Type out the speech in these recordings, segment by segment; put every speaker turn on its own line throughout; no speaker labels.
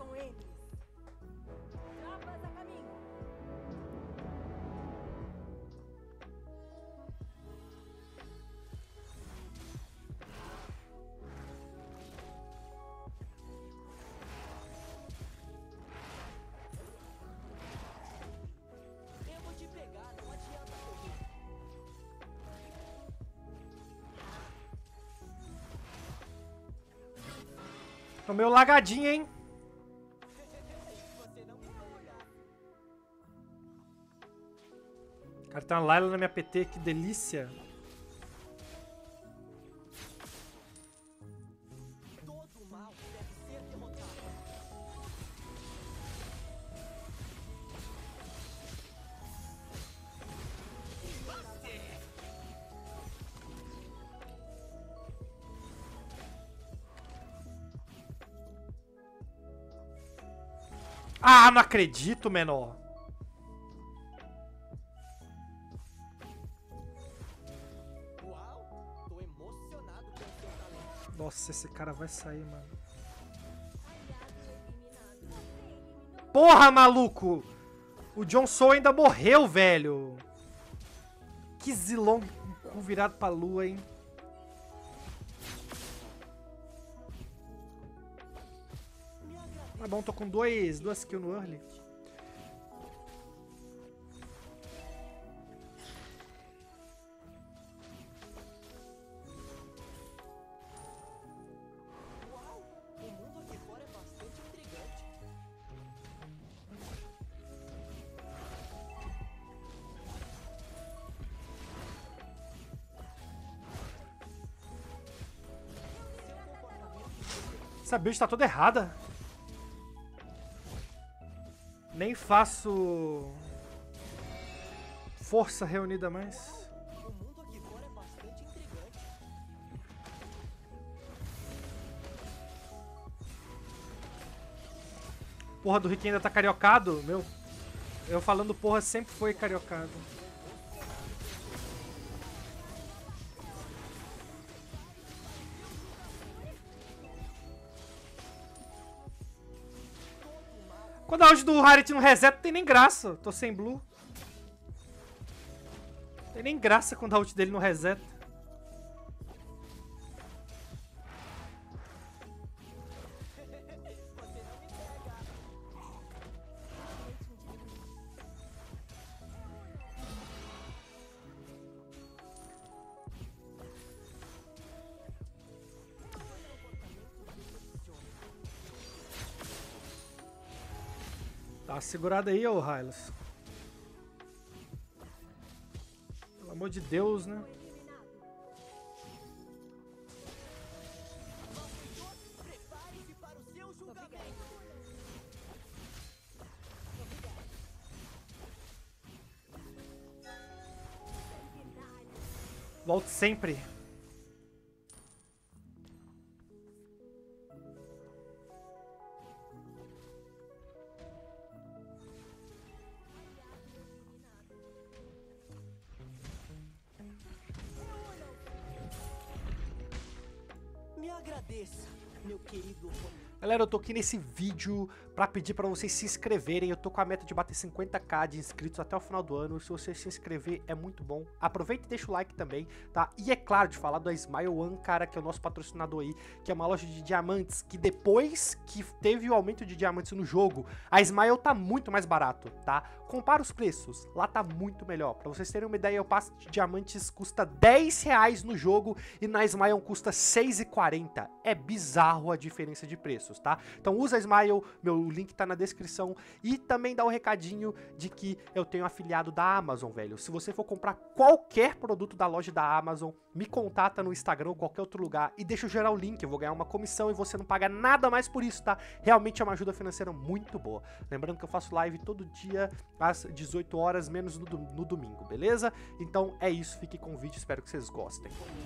com eles. Tropas a caminho.
Eu vou te pegar, não adianta correr.
Tô meio lagadinho, hein?
Você não me vai olhar.
Cara, tem uma Layla na minha PT, que delícia.
Todo mal deve ser derrotado.
Ah, não acredito, menor.
Uau, tô emocionado pelo seu talento.
Nossa, esse cara vai sair, mano. Porra, maluco! O Jon Snow ainda morreu, velho. Que Zilong com o cu virado pra lua, hein? Tá bom, tô com duas kills no early.
Uau, o mundo aqui fora é bastante intrigante. Seu comportamento
Essa build tá toda errada. Nem faço força reunida mais.
O mundo aqui fora é bastante intrigante.
Porra do Rick ainda tá cariocado, meu. Eu falando porra sempre foi cariocado. Quando a ult do Harit não reseta, não tem nem graça. Tô sem blue. Não tem nem graça quando a ult dele não reseta. Dá uma segurada aí, ô Hylos. Pelo amor de Deus, né?
Prepare-se para o seu julgamento.
Volte sempre.
Me agradeça, meu querido oponente.
Galera, eu tô aqui nesse vídeo pra pedir pra vocês se inscreverem. Eu tô com a meta de bater 50k de inscritos até o final do ano. Se você se inscrever, é muito bom. Aproveita e deixa o like também, tá? E é claro, de falar da Smile One, cara, que é o nosso patrocinador aí, que é uma loja de diamantes, que depois que teve o aumento de diamantes no jogo, a Smile tá muito mais barato, tá? Compara os preços, lá tá muito melhor. Pra vocês terem uma ideia, o passe de diamantes custa R$10 no jogo e na Smile custa R$6,40. É bizarro a diferença de preços, tá? Então usa a Smile, meu link tá na descrição, e também dá o recadinho de que eu tenho afiliado da Amazon, velho. Se você for comprar qualquer produto da loja da Amazon, me contata no Instagram ou qualquer outro lugar e deixa eu gerar o link, eu vou ganhar uma comissão e você não paga nada mais por isso, tá? Realmente é uma ajuda financeira muito boa. Lembrando que eu faço live todo dia às 18 horas, menos no domingo, beleza? Então é isso, fique com o vídeo, espero que vocês gostem.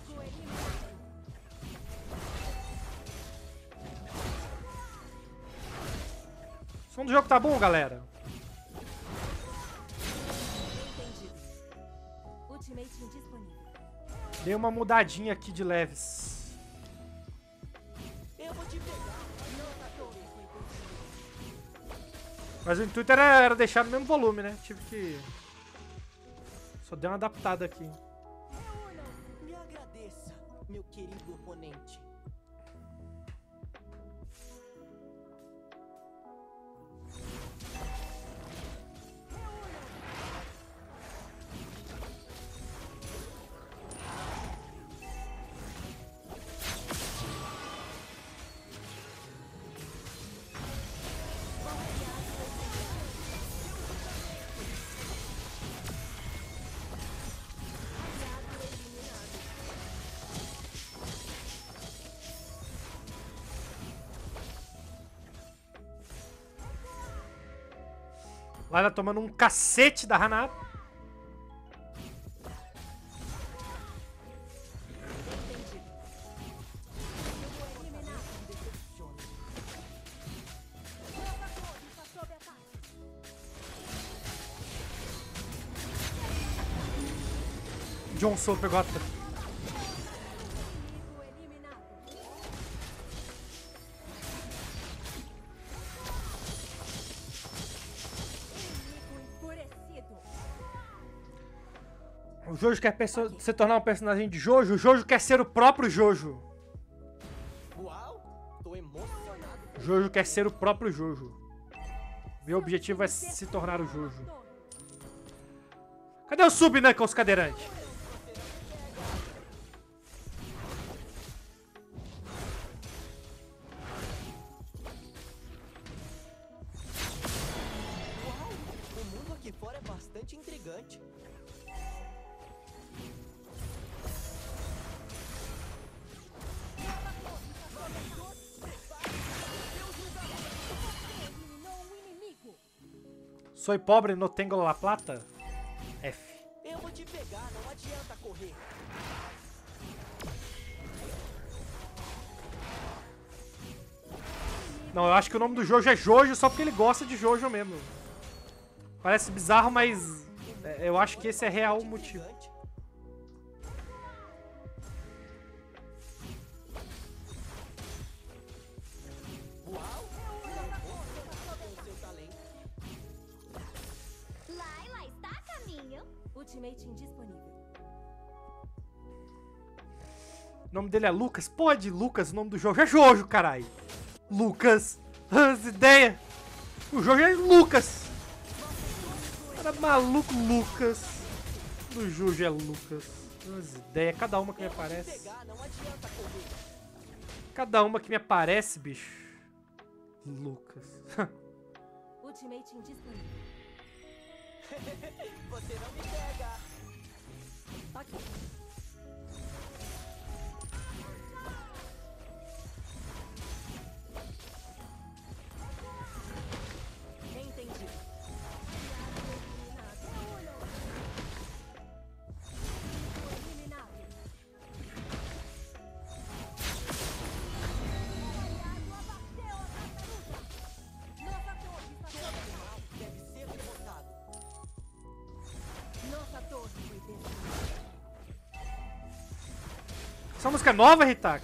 O som do jogo tá bom, galera?
Entendido. Ultimate indisponível.
Dei uma mudadinha aqui de leves.
Eu vou te pegar. Não tá tão isso, inclusive.
Mas o intuito era deixar no mesmo volume, né? Tive que... Só dei uma adaptada aqui.
Me agradeça, meu querido oponente.
Layla tomando um cacete da Hanada. Jon Snow pegou a... O Jojo quer se tornar um personagem de Jojo. O Jojo quer ser o próprio Jojo.
Uau, tô emocionado.
Jojo quer ser o próprio Jojo. Meu objetivo é se tornar o Jojo. Cadê o Sub Knuckles cadeirante?
Uau, o mundo aqui fora é bastante intrigante.
Soy pobre, no tengo la plata? F.
Eu vou te pegar, não adianta correr.
Não, eu acho que o nome do Jojo é Jojo só porque ele gosta de Jojo mesmo. Parece bizarro, mas eu acho que esse é real o motivo.
Layla está a caminho. Ultimate indisponível.
O nome dele é Lucas? Pode, Lucas, o nome do Jojo é Jojo, caralho. Lucas. As ideias. O Jojo é Lucas. Cara maluco, Lucas. O Jojo é Lucas. As ideias. Cada uma que me aparece. Cada uma que me aparece, bicho. Lucas.
Ultimate indisponível.
Você não me pega.
Aqui. Entendi. Eliminado. Nossa torre está sob.
Deve ser derrotado.
Nossa torre foi destruída.
Essa música é nova, Hitaki?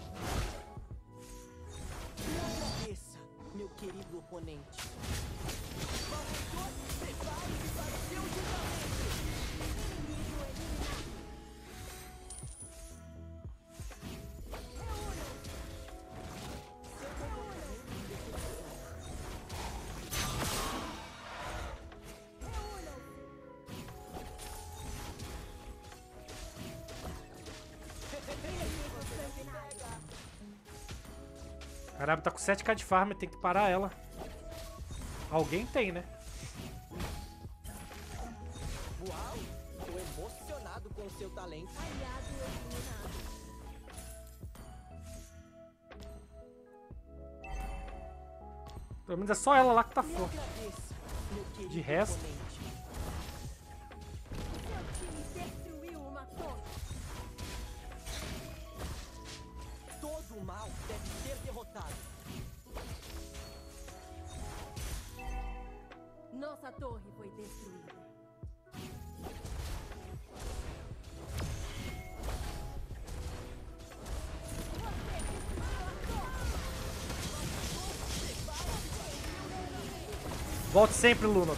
Me agradeça, meu querido oponente.
Caramba, tá com 7k de farm, tem que parar ela. Alguém tem, né?
Uau, tô emocionado com o seu talento.
Aliado eliminado.
Pelo menos é só ela lá que tá
Me
forte.
agradeça, meu querido
De resto.
oponente.
Seu time destruiu uma torre.
Todo o mal deve ser derrotado.
Nossa torre foi destruída.
Volte sempre, Lunox.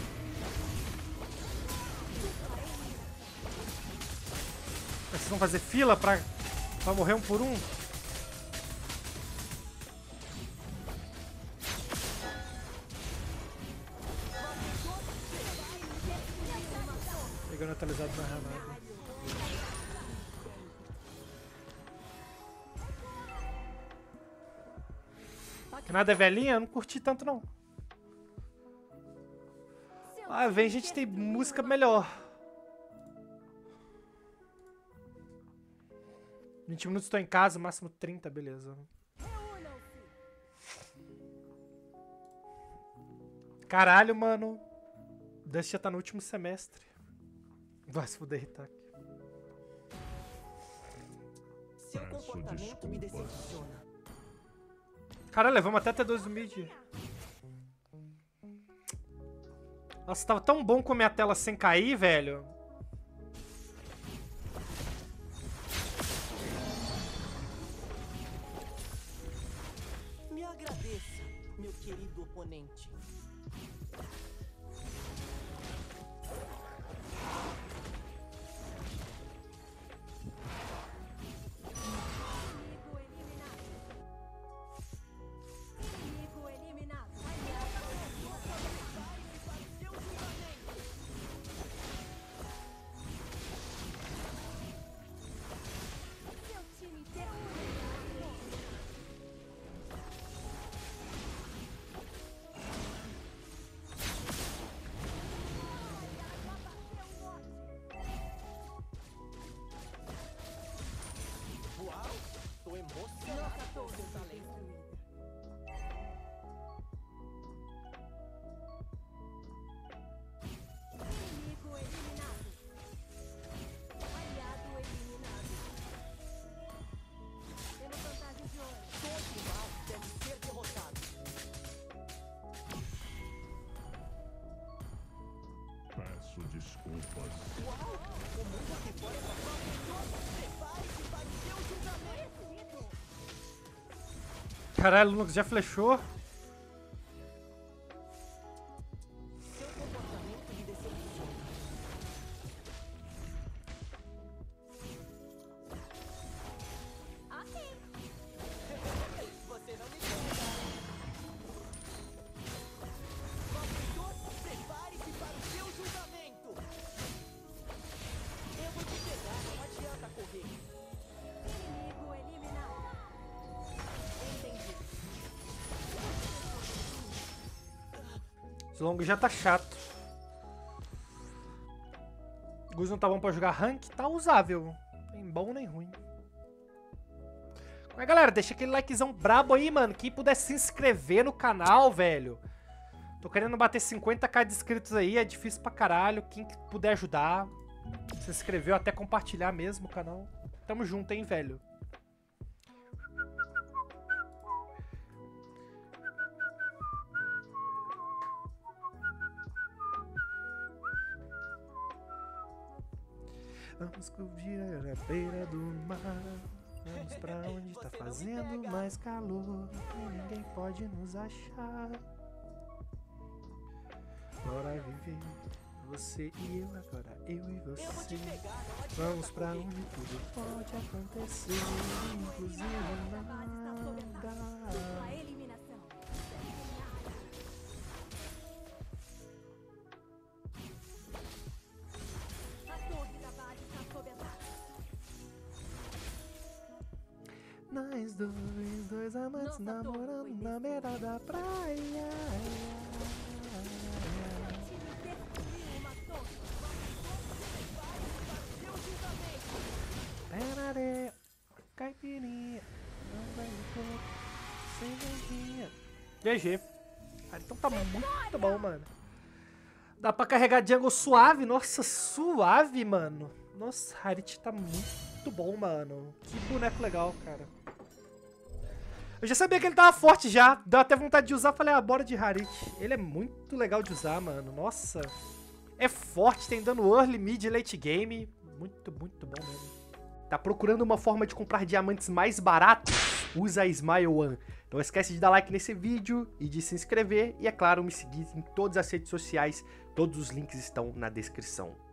Vocês vão fazer fila pra morrer um por um? Pegando atualizado na ramada. Nada é velhinha? Eu não curti tanto não. Ah, vem, gente, tem música melhor. 20 minutos estou em casa, máximo 30, beleza. Caralho, mano. Dust já tá no último semestre. Vai se fuder, Hitaki.
Seu comportamento me decepciona.
Caralho, levamos até T2 do mid. Nossa, tava tão bom com a minha tela sem cair, velho.
Me agradeça, meu querido oponente. Tô emocionado com seu talento.
Inimigo eliminado. Aliado eliminado. Temos vantagem de ouro.
Todo mal deve ser derrotado.
Peço desculpas.
Uau! O mundo aqui fora é maravilhoso. Prepare-se para o seu julgamento.
Caralho, o Lunox já flechou.
Seu comportamento me decepciona.
Ok.
Você não me pega. Valkyrie, prepare-se para o seu julgamento. Eu vou te pegar, não adianta correr.
Inimigo eliminado.
Entendi.
Esse longo já tá chato. O Gus não tá bom pra jogar rank, tá usável. Nem bom nem ruim. Mas galera, deixa aquele likezão brabo aí, mano. Quem puder se inscrever no canal, velho. Tô querendo bater 50k de inscritos aí, é difícil pra caralho. Quem puder ajudar, se inscreveu, até compartilhar mesmo o canal. Tamo junto, hein, velho. Vamos cobrir a beira do mar. Vamos pra onde tá fazendo mais calor. E ninguém pode nos achar. Bora viver. Você e eu, agora eu e
Eu vou te
você.
pegar, não adianta
Vamos pra
correr.
onde tudo pode acontecer. Inclusive nada.
A eliminação. A torre da base está sob ataque.
Nós dois amantes
Nossa,
namorando
torre
na beira da praia.
Time destruiu uma torre.
Pé na areia, caipirinha, não vai no corpo, sem vendinha. GG. Ah, então tá muito bom, mano. Dá pra carregar jungle suave. Nossa, suave, mano. Nossa, Harit tá muito bom, mano. Que boneco legal, cara. Eu já sabia que ele tava forte já. Deu até vontade de usar. Falei, ah, bora de Harit. Ele é muito legal de usar, mano. Nossa. É forte, tem dano early, mid e late game. Muito, muito bom mesmo. Tá procurando uma forma de comprar diamantes mais baratos? usa a Smile One. Não esquece de dar like nesse vídeo e de se inscrever e, é claro, me seguir em todas as redes sociais. Todos os links estão na descrição.